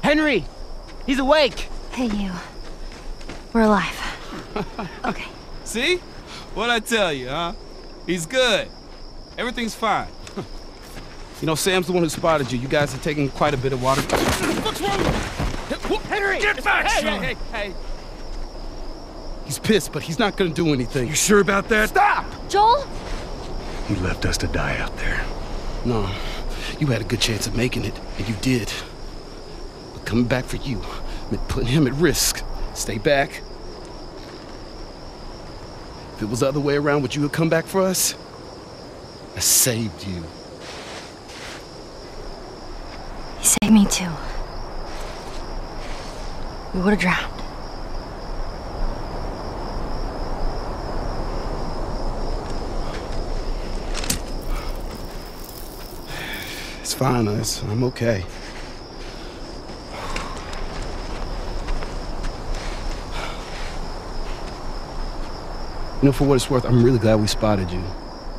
Henry! He's awake! Hey, you. We're alive. Okay. See? What'd I tell you, huh? He's good. Everything's fine. You know, Sam's the one who spotted you. You guys are taking quite a bit of water. What's wrong with him? Henry! Get back, son! Hey! He's pissed, but he's not gonna do anything. You sure about that? Stop! Joel? He left us to die out there. No, you had a good chance of making it, and you did. But coming back for you meant putting him at risk. Stay back. If it was the other way around, would you have come back for us? I saved you. He saved me too. We would have drowned. It's fine, I'm okay. You know, for what it's worth, I'm really glad we spotted you.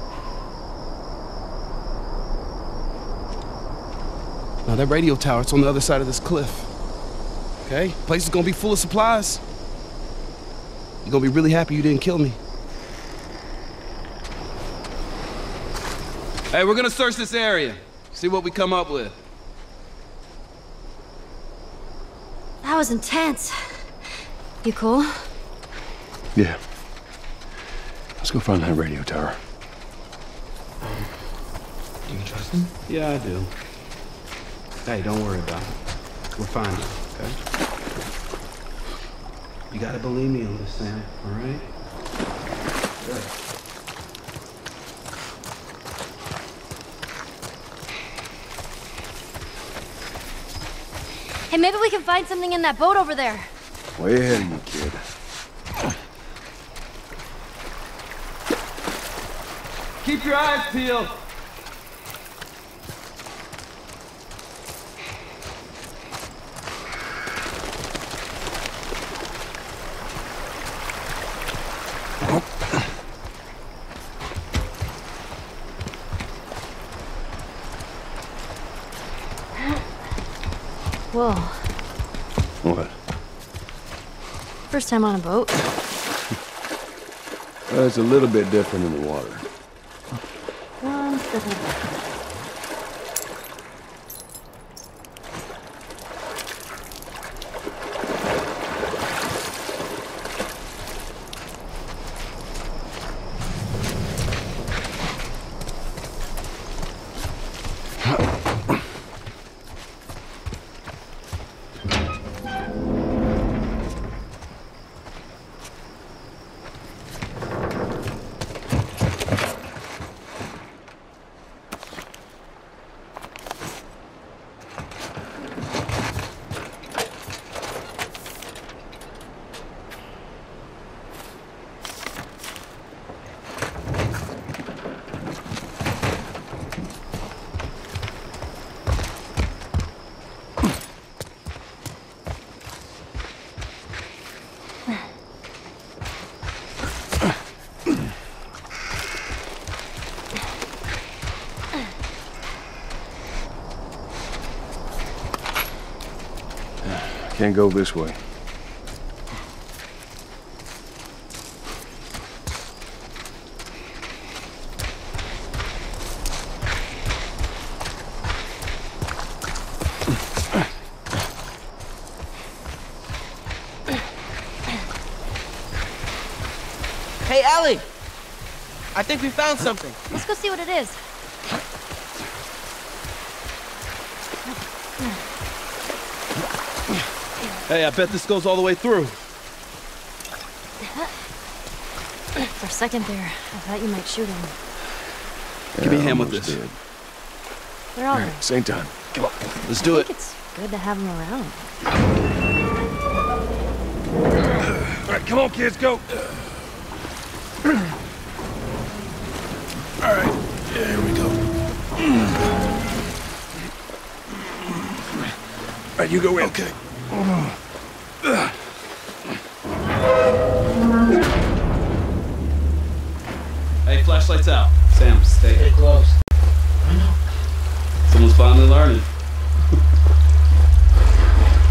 Now, that radio tower, it's on the other side of this cliff. Okay? Place is gonna be full of supplies. You're gonna be really happy you didn't kill me. Hey, we're gonna search this area. See what we come up with. That was intense. You cool? Yeah. Let's go find that radio tower. Do you trust him? Yeah, I do. Hey, don't worry about it. We're fine now, okay? You gotta believe me on this, Sam, all right? Good. Hey, maybe we can find something in that boat over there. Way ahead of you, kid. Keep your eyes peeled. Whoa. What? First time on a boat. Well, it's a little bit different in the water. One step at a time. Can't go this way. Hey, Ellie! I think we found something. Let's go see what it is. Hey, I bet this goes all the way through. For a second there, I thought you might shoot him. Give me a hand with almost this. did. They're all All good. right, same time. Come on. Let's do I it. think it's good to have him around. All right, come on, kids, go. All right, there we go. All right, you go in. Okay. Hey, flashlights out. Sam, stay. Stay close. Someone's finally learning.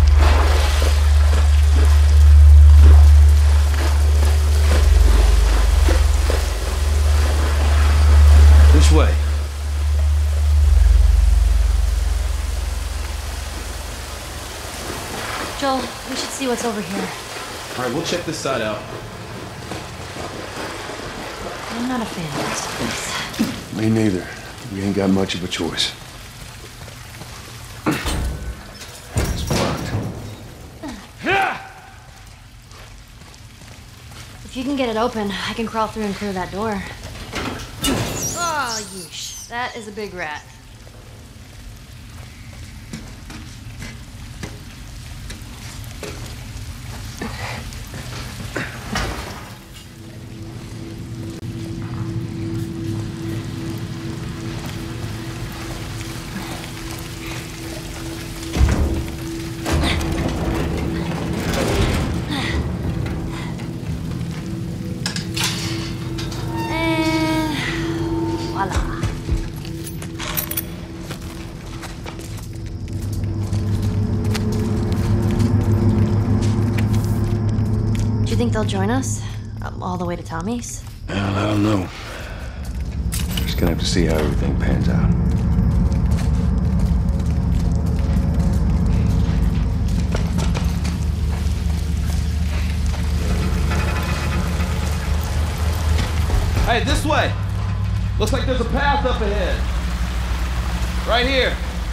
Which way? Joel, we should see what's over here. All right, we'll check this side out. I'm not a fan of this place. Me neither. We ain't got much of a choice. It's blocked. If you can get it open, I can crawl through and clear that door. Oh, yeesh. That is a big rat. Do you think they'll join us? All the way to Tommy's? Well, I don't know. Just gonna have to see how everything pans out. Hey, this way. Looks like there's a path up ahead. Right here.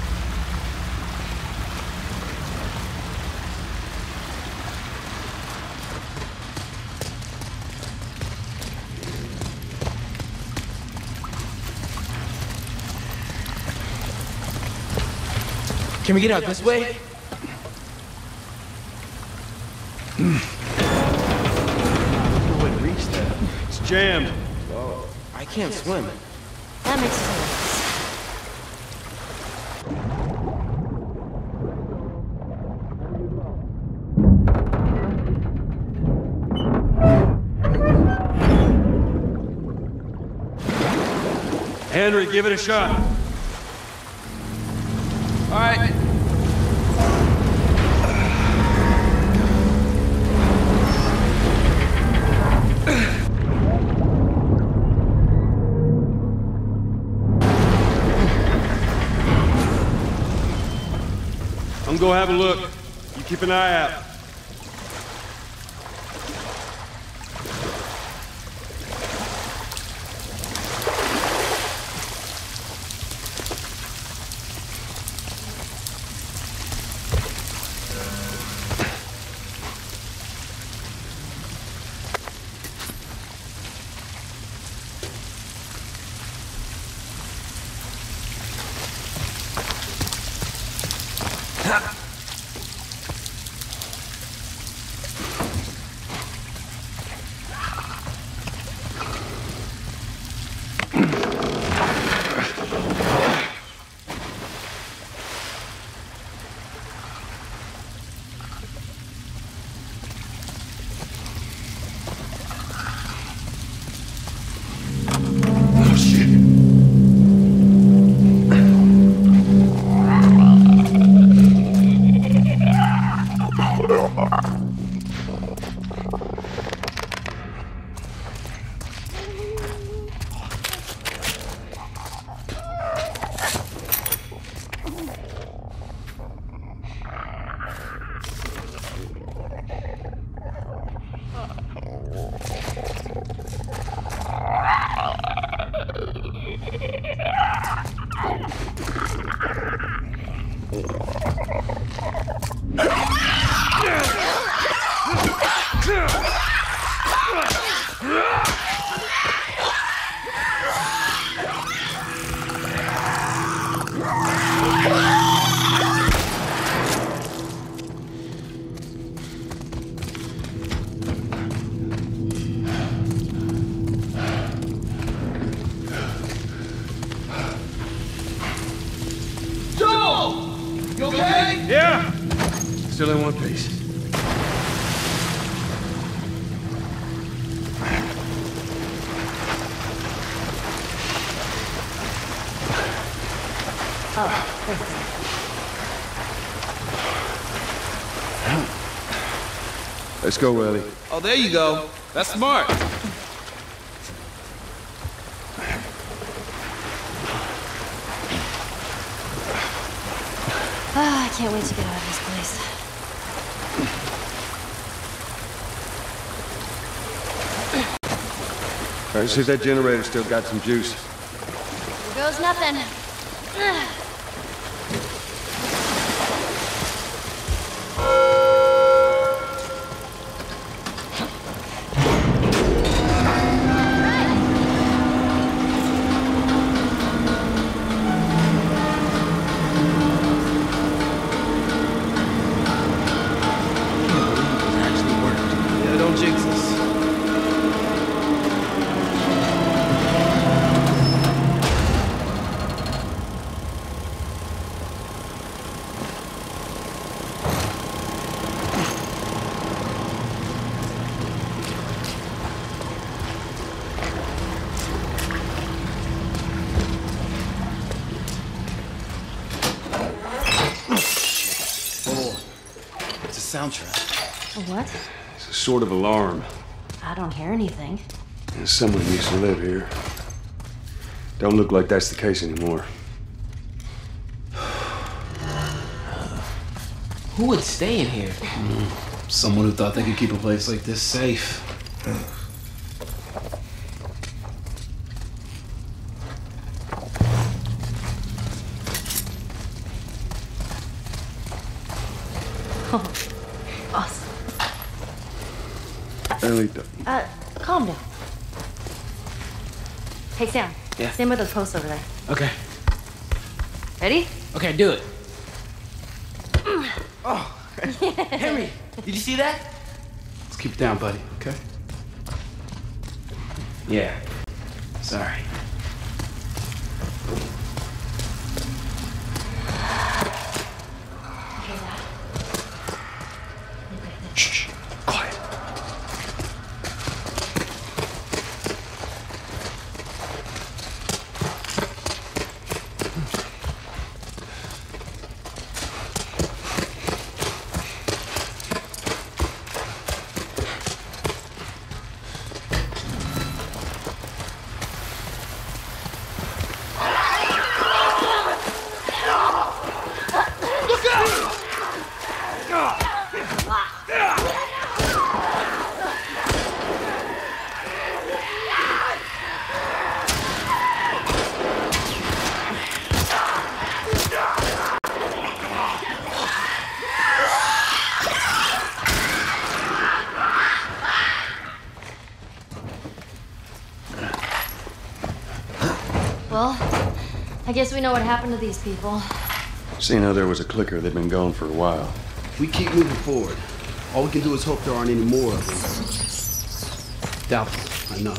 Can we get out this way? No way to reach that. It's jammed. Oh, I can't swim. That makes sense. Henry, give it a shot. All right. I'm gonna have a look. You keep an eye out. Yeah. Still in one piece. Let's go, Ellie. Oh, there you go. That's smart. can't wait to get out of this place. All right, see if that generator's still got some juice. Here goes nothing. Yeah, don't jinx us. It's a soundtrack. A what? It's a sort of alarm. I don't hear anything. And someone used to live here. Don't look like that's the case anymore. Who would stay in here? Someone who thought they could keep a place like this safe. Awesome. Ellie, Calm down. Hey, Sam. Yeah? Stand by those posts over there. Okay. Ready? Okay, do it. Oh, Henry, did you see that? Let's keep it down, buddy, okay? Yeah. Sorry. Hear that? shh, quiet. Well, I guess we know what happened to these people. Seeing how there was a clicker, they've been gone for a while. We keep moving forward. All we can do is hope there aren't any more of them. Doubtful, I know.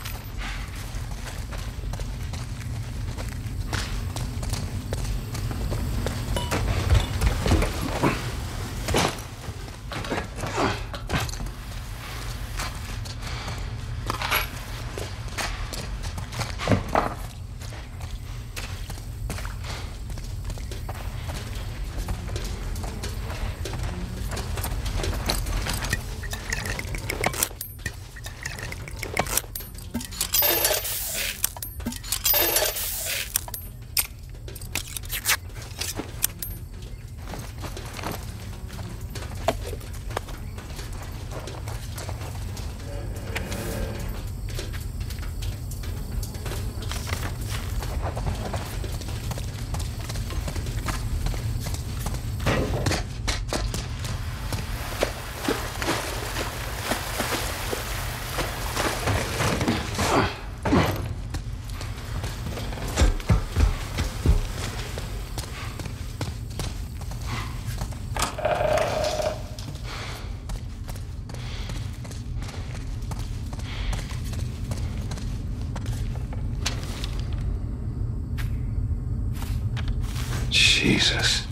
Jesus.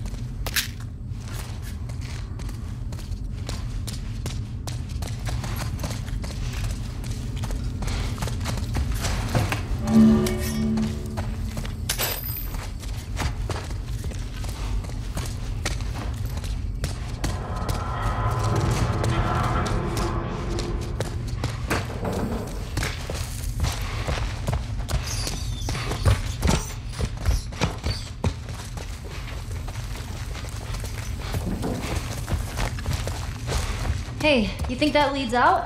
Hey, you think that leads out?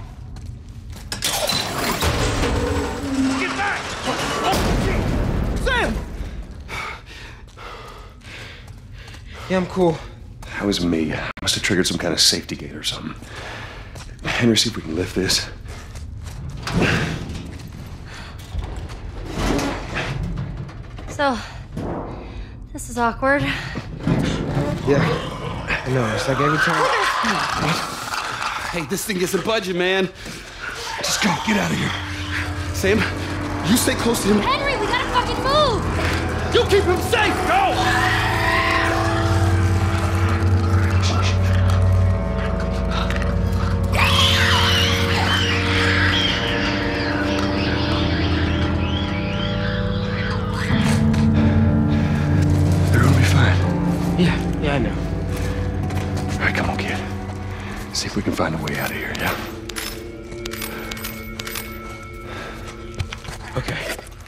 Get back! Sam! Yeah, I'm cool. That was me. I must have triggered some kind of safety gate or something. Henry, see if we can lift this. So, this is awkward. Yeah, I know. It's like every time. Hey, this thing isn't budging, man. Just go. Get out of here. Sam, you stay close to him. Henry, we gotta fucking move! You keep him safe! Go! Yeah, I know. All right, come on, kid. See if we can find a way out of here, yeah? Okay.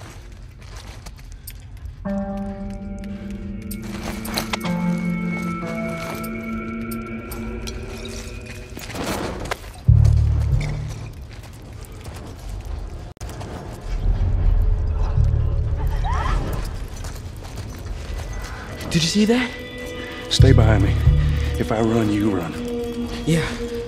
Did you see that? Stay behind me. If I run, you run. Yeah.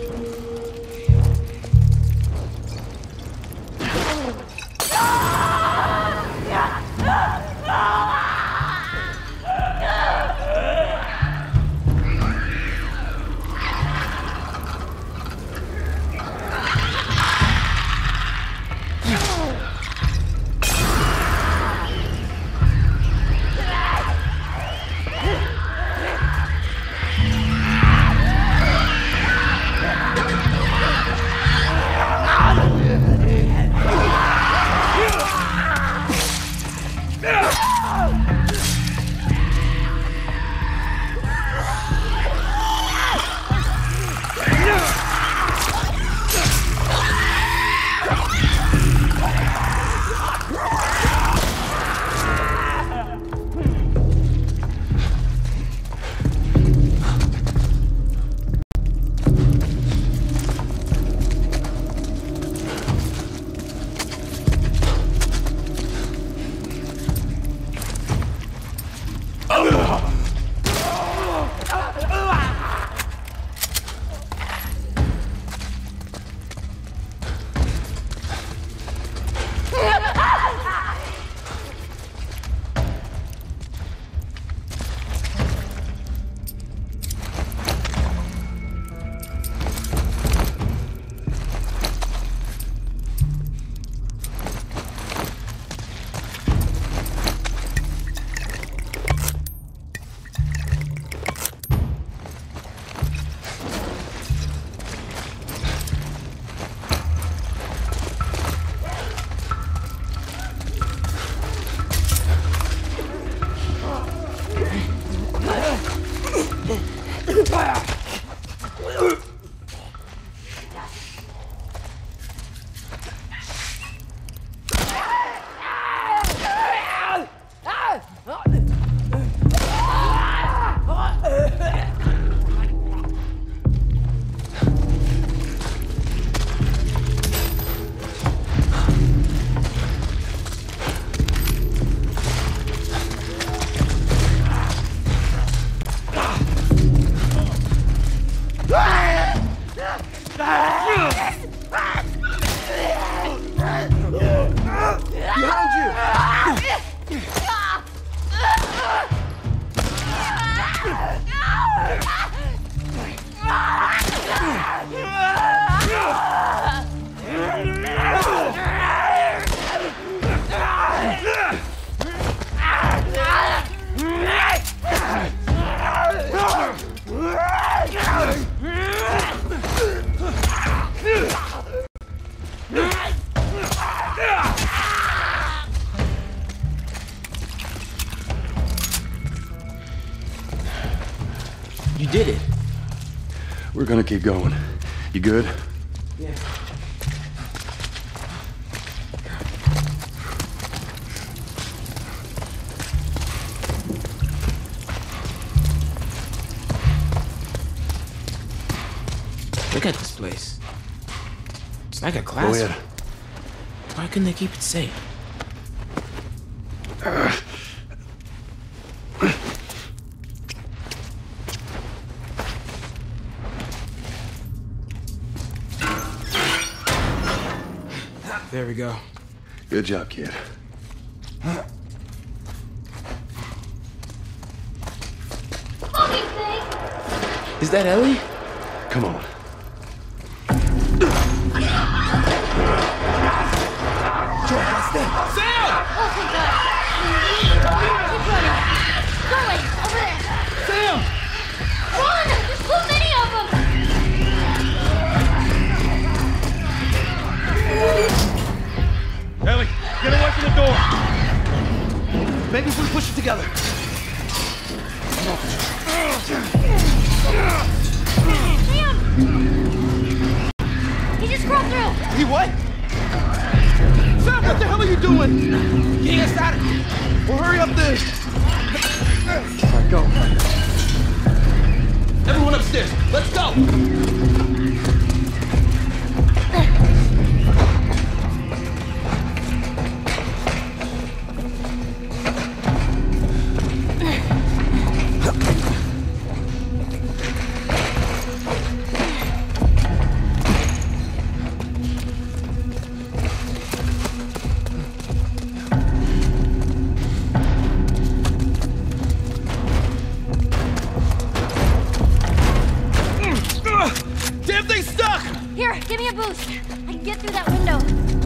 You did it. We're gonna keep going. You good? Yeah. Look at this place. It's like a Go classroom. ahead. Why couldn't they keep it safe? There we go. Good job, kid. Is that Ellie? Come on. Sam! Oh, thank God. Keep running. Going, over there. Sam! Run! There's so many of them! Ellie, get away from the door! Maybe if we push it together. Sam! He just crawled through! He what? Sam, what the hell are you doing? Get us out of here. Well, hurry up then. All right, go. Everyone upstairs. Let's go. Damn thing's stuck! Here, give me a boost. I can get through that window.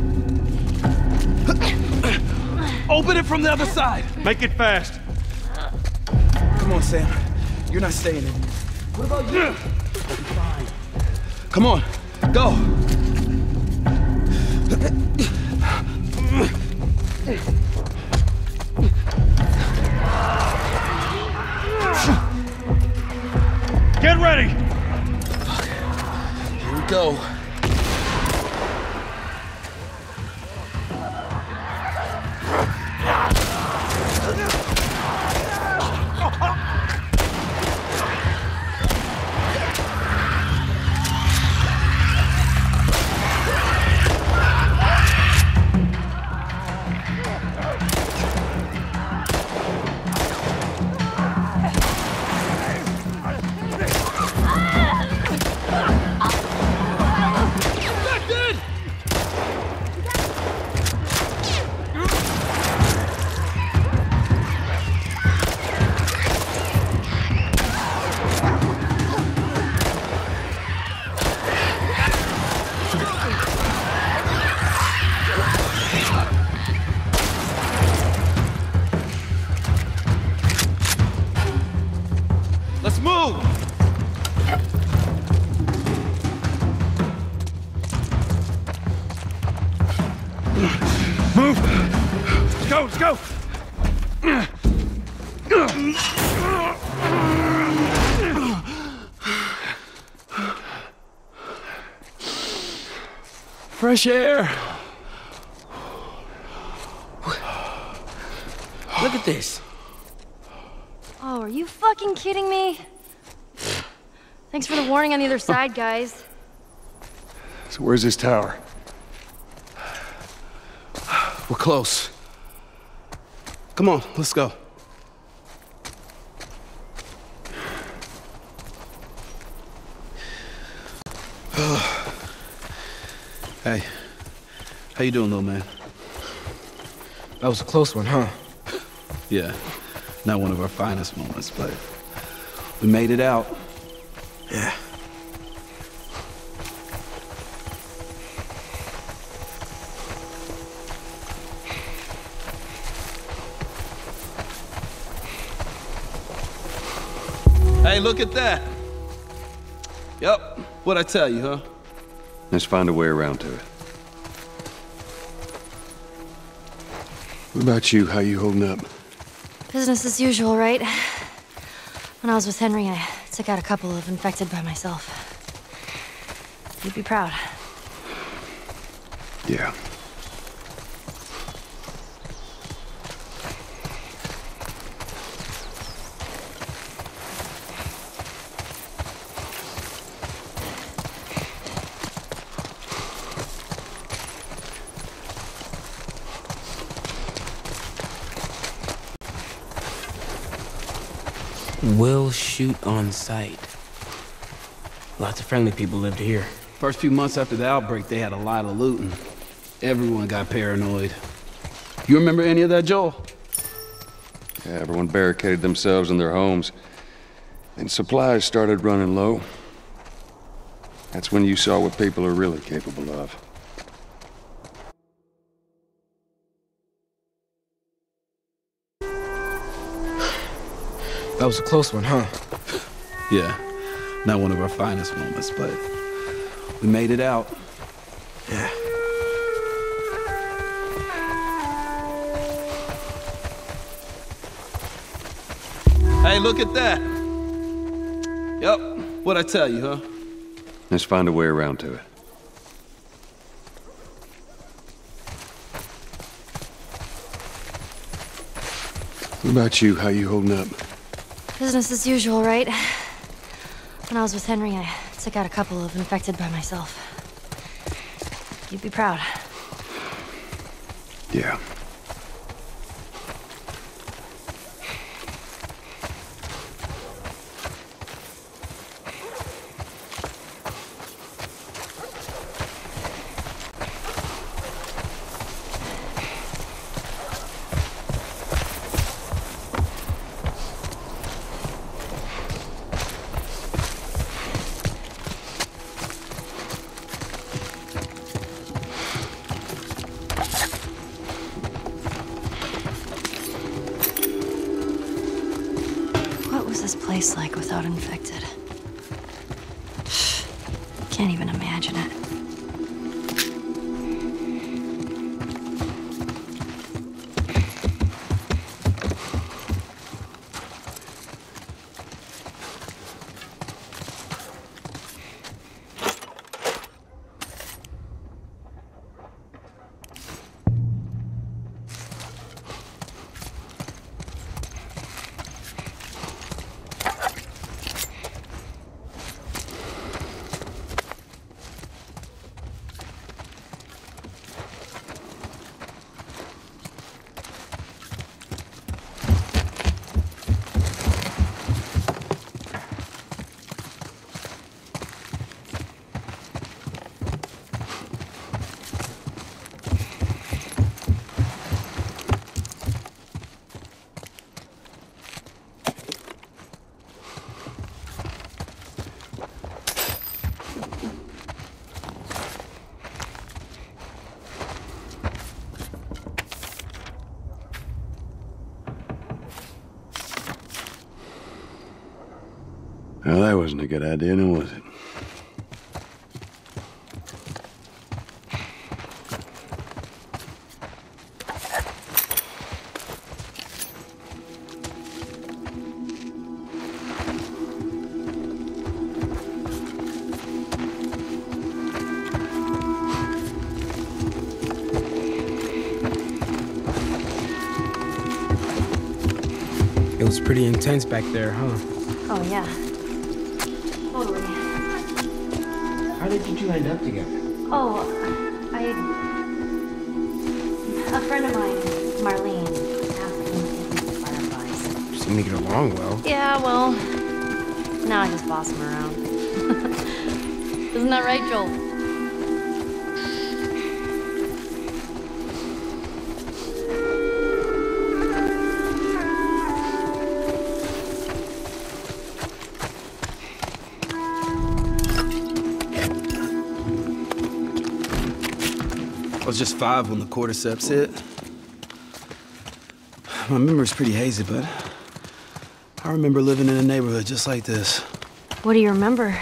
Open it from the other side. Make it fast. Come on, Sam. You're not staying in. What about you? Fine. Come on, go. Get ready. Here we go. Let's move! Move. Let's go. Let's go. Fresh air. Look at this. Oh, are you fucking kidding me? Thanks for the warning on the other side, guys. So where's this tower? We're close. Come on, let's go. Hey, how you doing, little man? That was a close one, huh? Yeah, not one of our finest moments, but we made it out. Yeah. Hey, look at that. Yep, what'd I tell you, huh? Let's find a way around to it. What about you? How you holding up? Business as usual, right? When I was with Henry, I took out a couple of infected by myself. You'd be proud. Yeah. We'll shoot on sight. Lots of friendly people lived here. First few months after the outbreak, they had a lot of looting. Everyone got paranoid. You remember any of that, Joel? Yeah, everyone barricaded themselves in their homes. And supplies started running low. That's when you saw what people are really capable of. That was a close one, huh? Yeah, not one of our finest moments, but we made it out. Yeah. Hey, look at that. Yep, what'd I tell you, huh? Let's find a way around to it. What about you? How you holding up? Business as usual, right? When I was with Henry, I took out a couple of infected by myself. You'd be proud. Yeah. What was this place like without infected? Can't even imagine it. Well, that wasn't a good idea, now was it? It was pretty intense back there, huh? Oh, yeah. Totally. How did you two end up together? Oh, a friend of mine, Marlene, asked me to take the Fireflies. You seem to get along well. Yeah, well, now I just boss him around. Isn't that right, Joel? I was just 5 when the cordyceps hit. My memory's pretty hazy, but I remember living in a neighborhood just like this. What do you remember?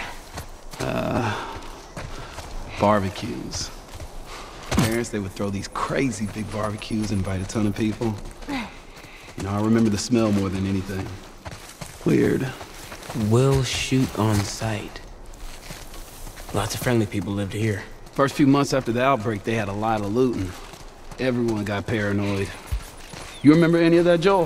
Barbecues. Parents, they would throw these crazy big barbecues, invite a ton of people. You know, I remember the smell more than anything. Weird. We'll shoot on sight. Lots of friendly people lived here. First few months after the outbreak, they had a lot of looting. Everyone got paranoid. You remember any of that, Joel?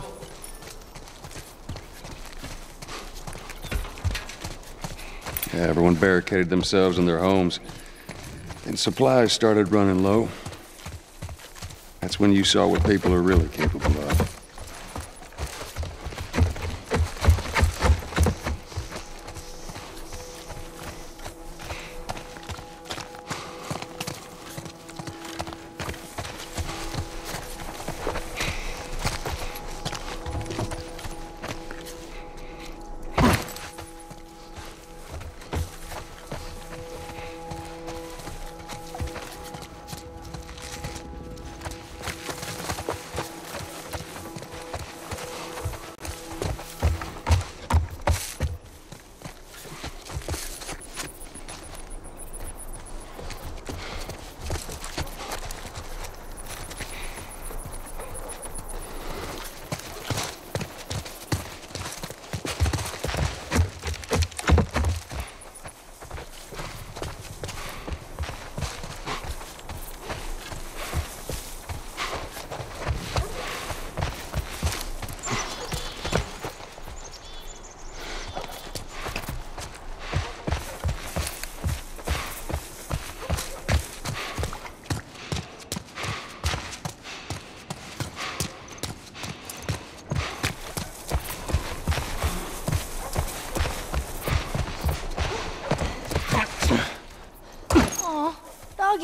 Yeah, everyone barricaded themselves in their homes. And supplies started running low. That's when you saw what people are really capable of.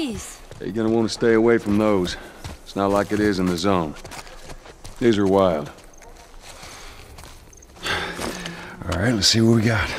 buggies. You're gonna want to stay away from those. It's not like it is in the zone. These are wild. All right, let's see what we got.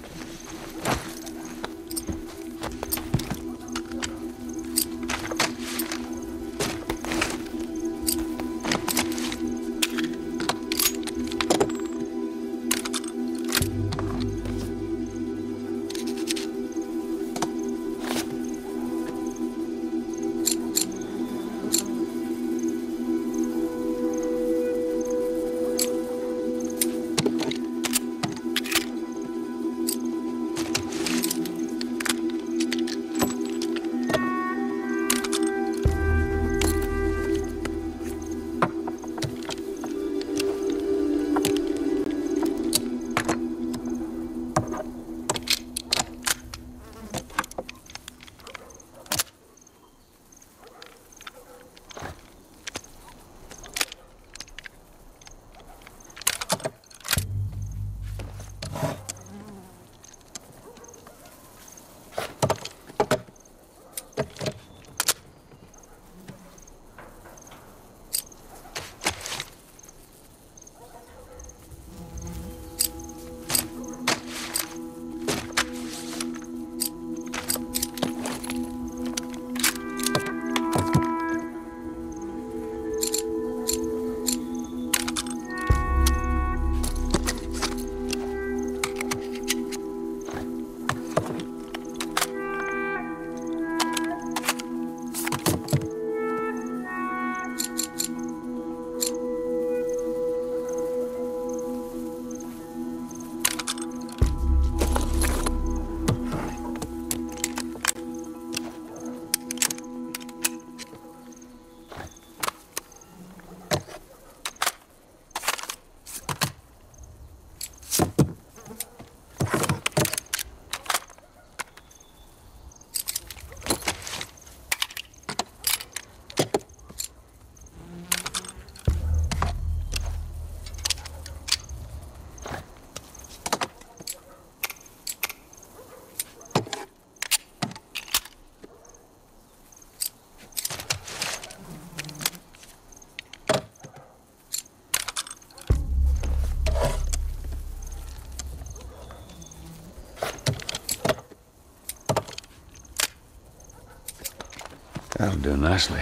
That'll do nicely.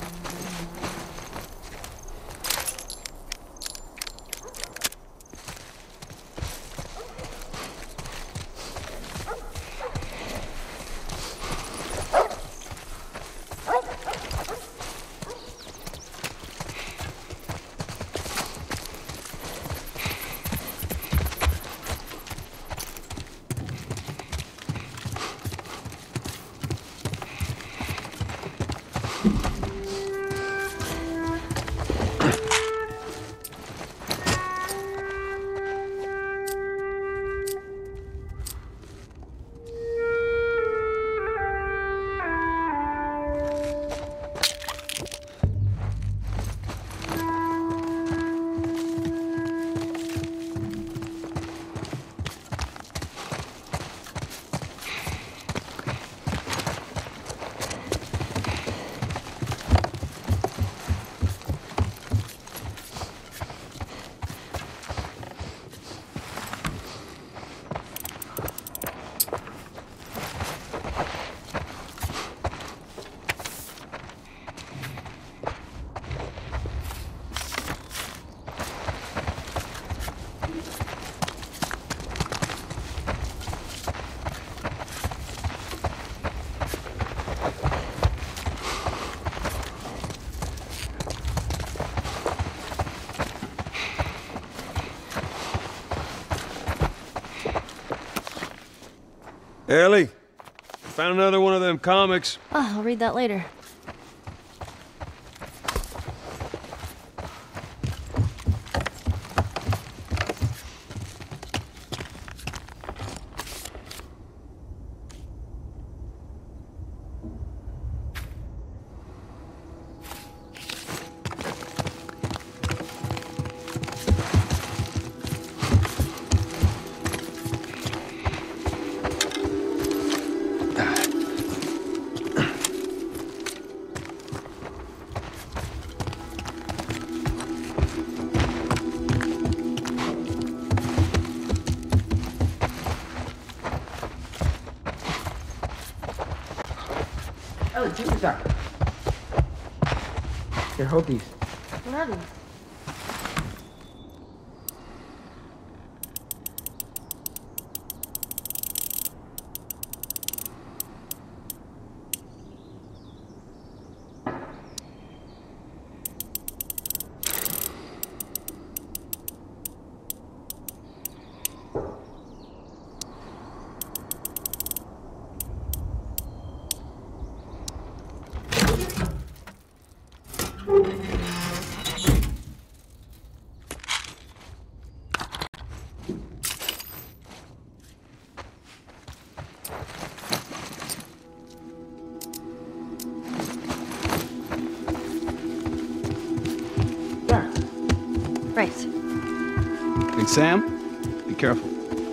Ellie, found another one of them comics. Oh, I'll read that later. Ellie, check this out. Here, hold these. What are these? Right. Hey, Sam, be careful.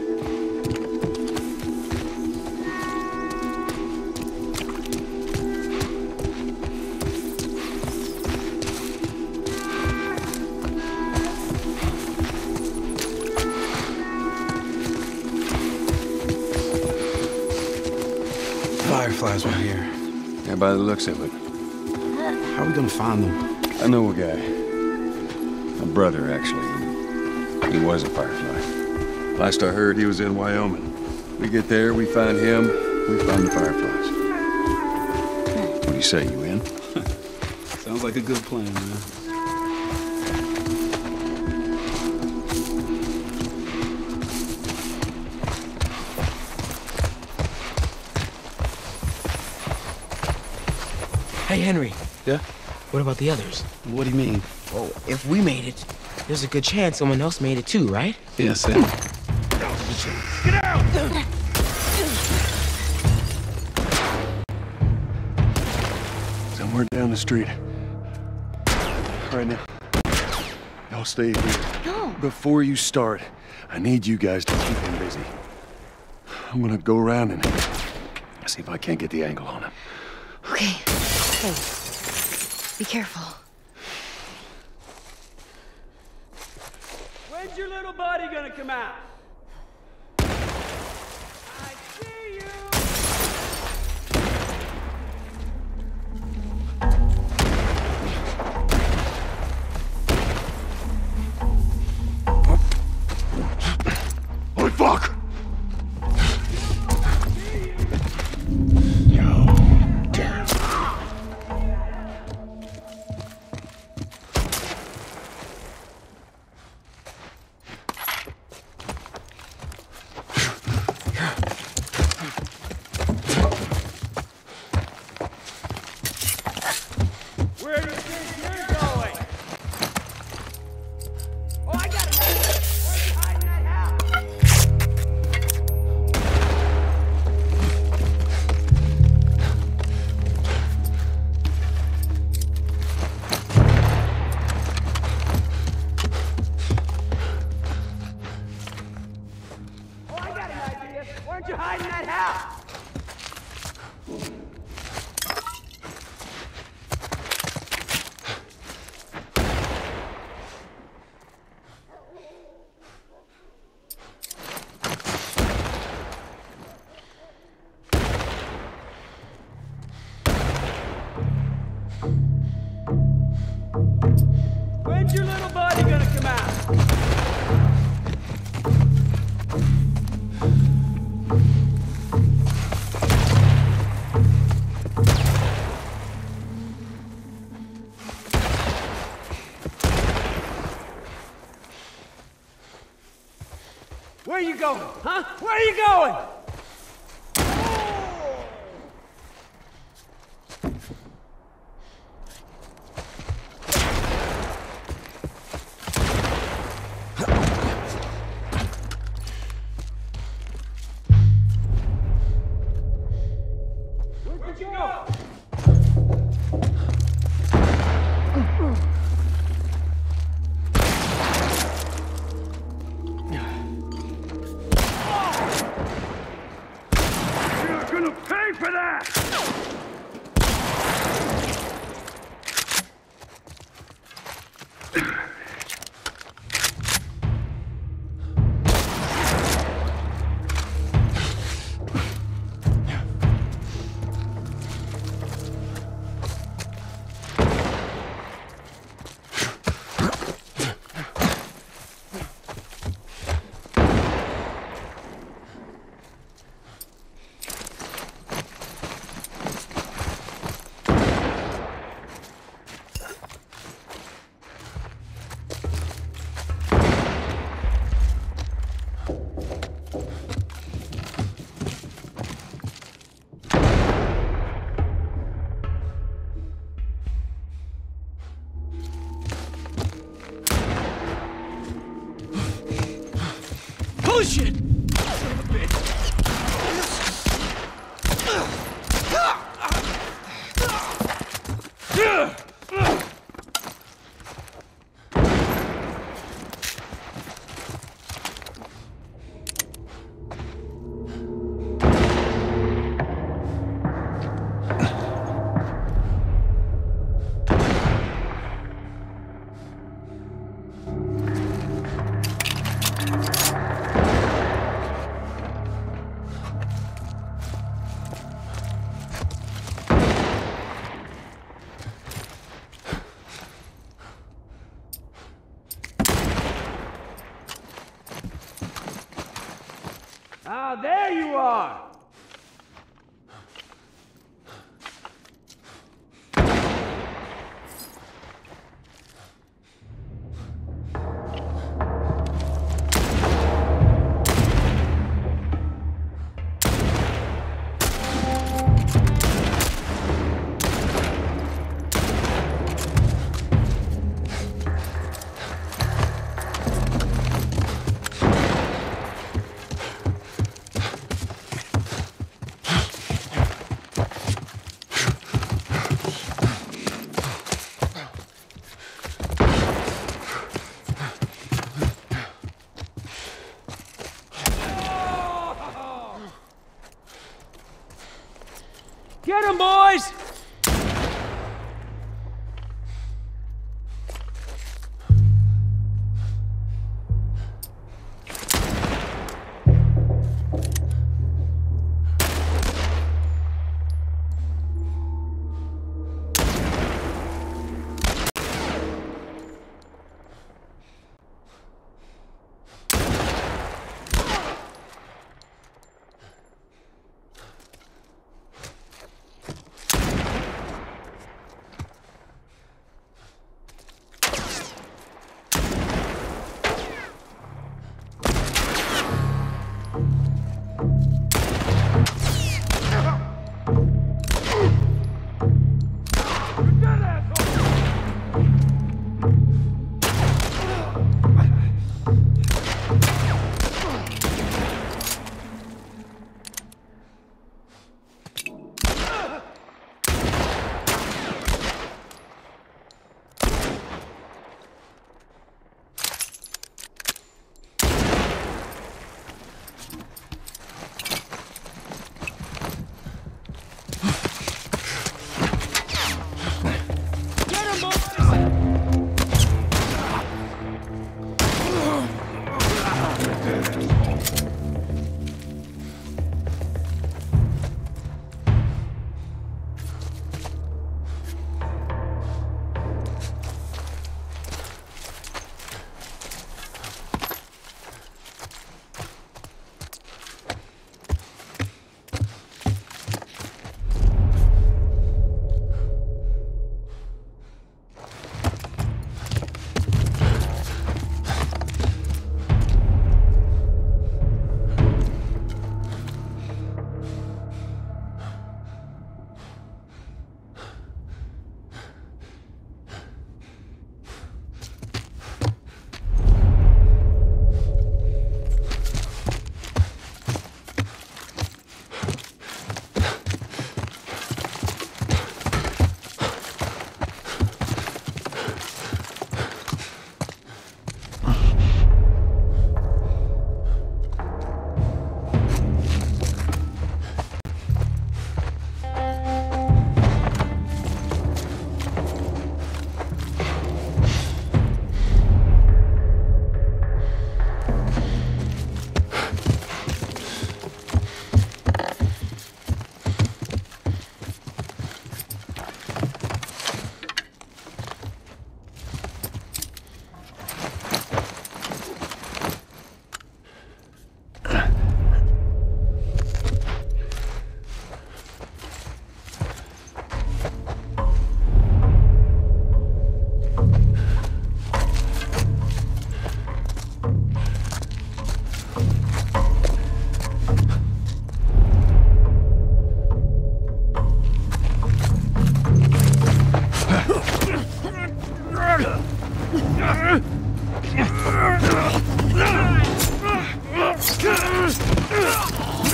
Fireflies right here. Yeah, by the looks of it. How are we gonna find them? I know a guy. My brother, actually. He was a firefly. Last I heard, he was in Wyoming. We get there, we find him, we find the fireflies. What do you say, you in? Sounds like a good plan, man. Hey, Henry. Yeah? What about the others? What do you mean? Well, if we made it, there's a good chance someone else made it too, right? Yeah, Sam. Get out! Somewhere down the street. Right now. Y'all stay here. No. Before you start, I need you guys to keep him busy. I'm gonna go around and see if I can't get the angle on him. Okay. Hey. Be careful. When's your little buddy gonna come out? I see you! Holy fuck! Where do you think you're going? Oh, I got it! Where's you hiding that house? Oh, I got an idea! Weren't you hiding that house? When's your little buddy gonna come out? Where you going, huh? Where are you going? Where'd you go? Bullshit! Ah, there you are! Get him, boys!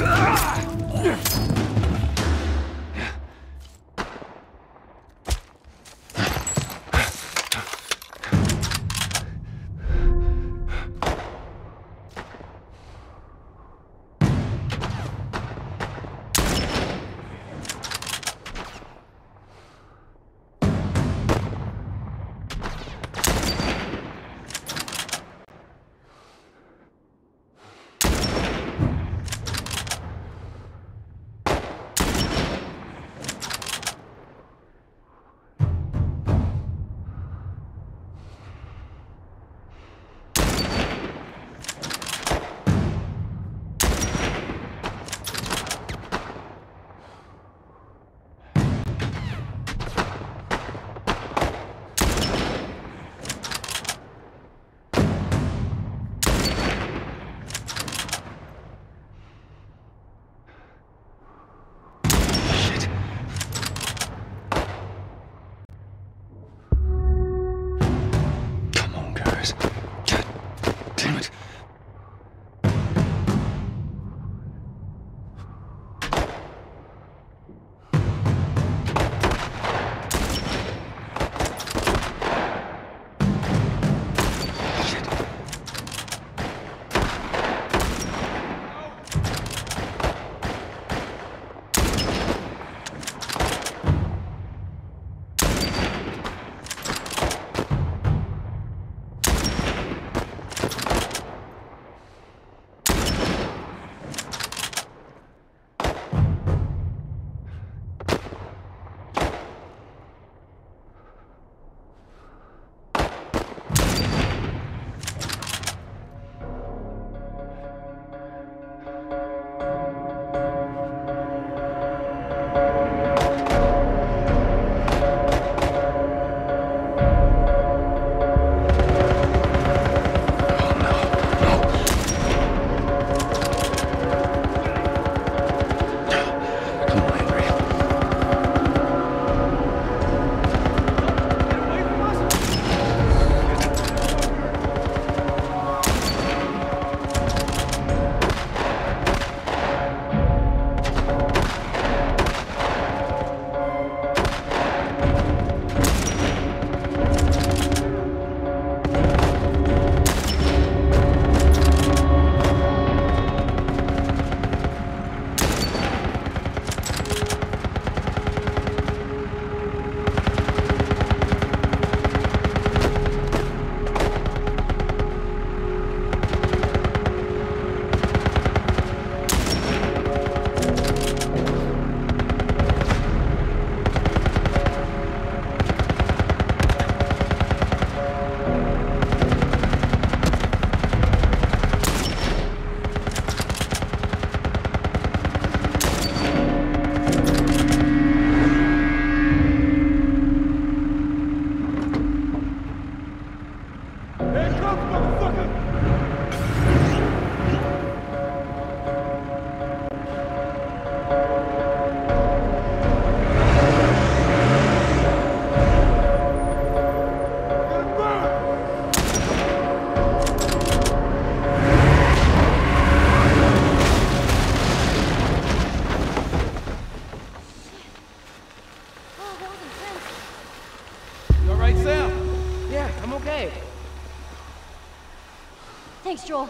Thanks, Joel.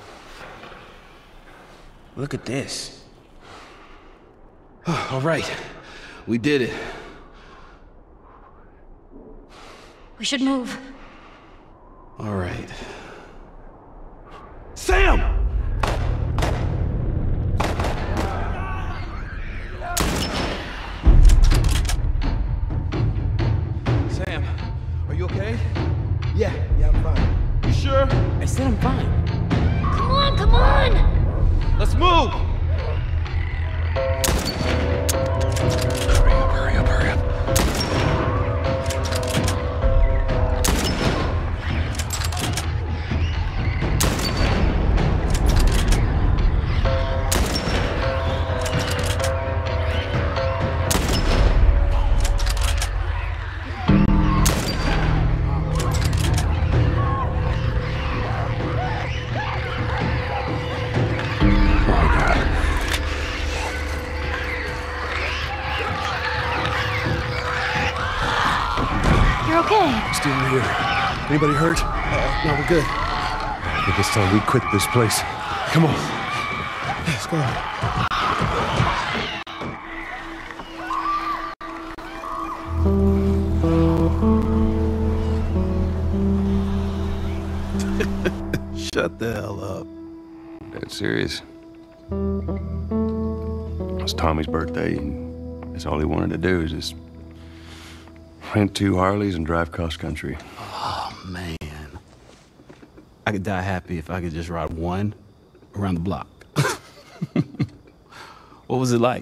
Look at this. All right. We did it. We should move. All right. Sam! Sam, are you okay? Yeah, I'm fine. You sure? I said I'm fine. Come on, come on! Let's move! Hurry up, hurry up. Oh, God. doing here? Anybody hurt? No, we're good. I think it's time we quit this place. Come on. Let's go. Shut the hell up. Dead serious. It's Tommy's birthday, and that's all he wanted to do is just rent 2 Harleys and drive cross country. Oh, man. I could die happy if I could just ride one around the block. What was it like?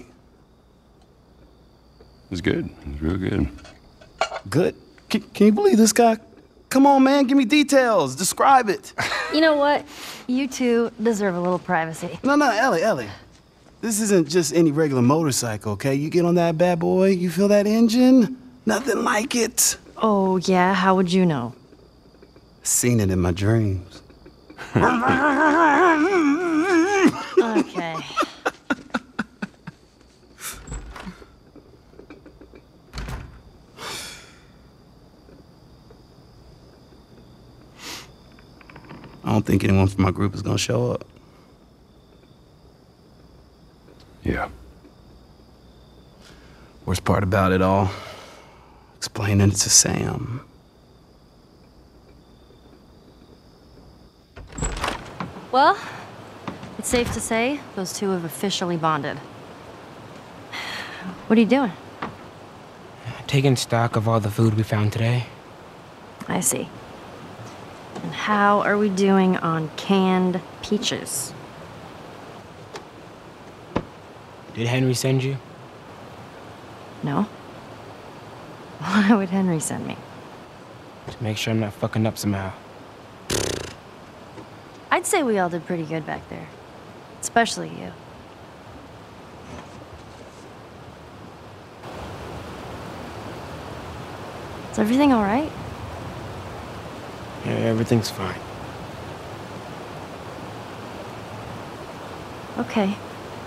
It was good. It was real good. Good? Can you believe this guy? Come on, man, give me details. Describe it. You know what? You two deserve a little privacy. No, Ellie. This isn't just any regular motorcycle, okay? You get on that bad boy, you feel that engine? Nothing like it. Oh, yeah? How would you know? Seen it in my dreams. Okay. I don't think anyone from my group is gonna show up. Yeah. Worst part about it all, explaining it to Sam. Well, it's safe to say those two have officially bonded. What are you doing? Taking stock of all the food we found today. I see. And how are we doing on canned peaches? Did Henry send you? No? Why would Henry send me? To make sure I'm not fucking up somehow. I'd say we all did pretty good back there. Especially you. Is everything all right? Yeah, everything's fine. Okay.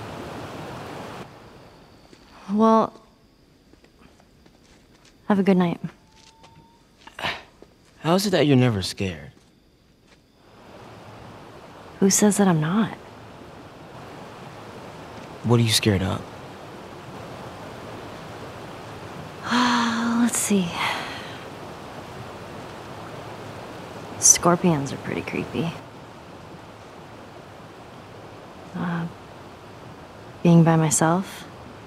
Well, have a good night. How is it that you're never scared? Who says that I'm not? What are you scared of? Let's see. Scorpions are pretty creepy. Being by myself.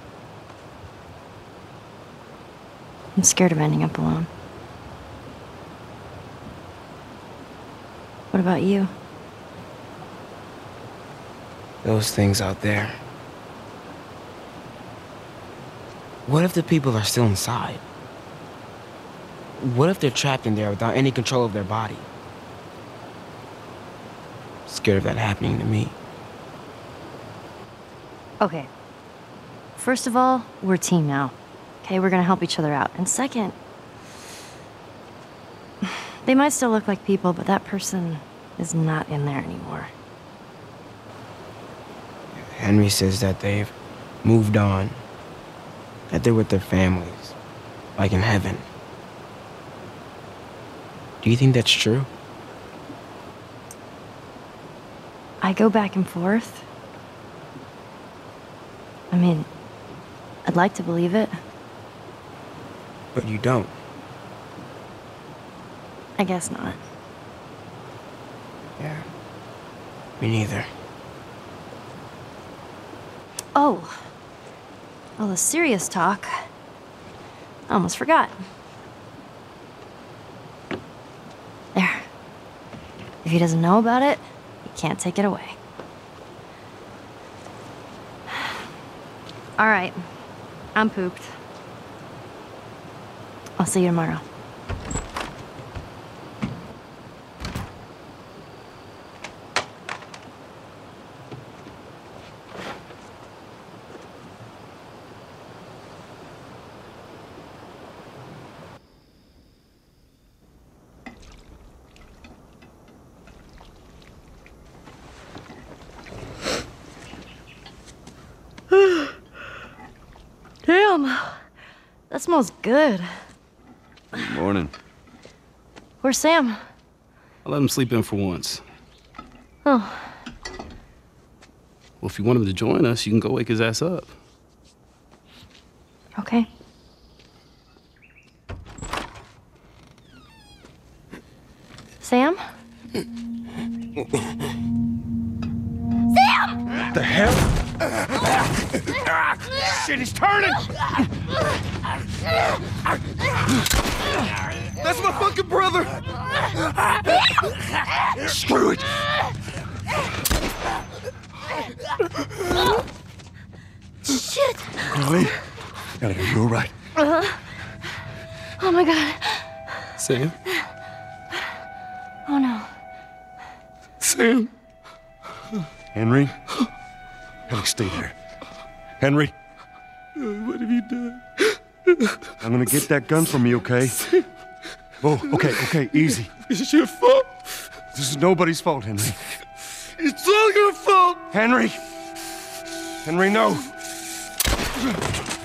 I'm scared of ending up alone. What about you? Those things out there. What if the people are still inside? What if they're trapped in there without any control of their body? Scared of that happening to me. Okay. First of all, we're a team now. Okay, we're gonna help each other out. And second, they might still look like people, but that person is not in there anymore. Henry says that they've moved on. That they're with their families. Like in heaven. Do you think that's true? I go back and forth. I mean, I'd like to believe it. But you don't. I guess not. Yeah. Me neither. Oh. All the serious talk. I almost forgot. There. If he doesn't know about it, he can't take it away. All right. I'm pooped. I'll see you tomorrow. Damn, that smells good. Good morning. Where's Sam? I let him sleep in for once. Oh. Well, if you want him to join us, you can go wake his ass up. Okay. Sam? What the hell? Shit, he's turning! That's my fucking brother! Screw it! Shit! Ellie? Ellie, are you all right? Oh my god. Sam? Oh no. Sam? Henry? Ellie, stay there. Henry? What have you done? I'm gonna get that gun from you, okay? Oh, okay, easy. It's your fault. This is nobody's fault, Henry. It's all your fault. Henry! Henry, no!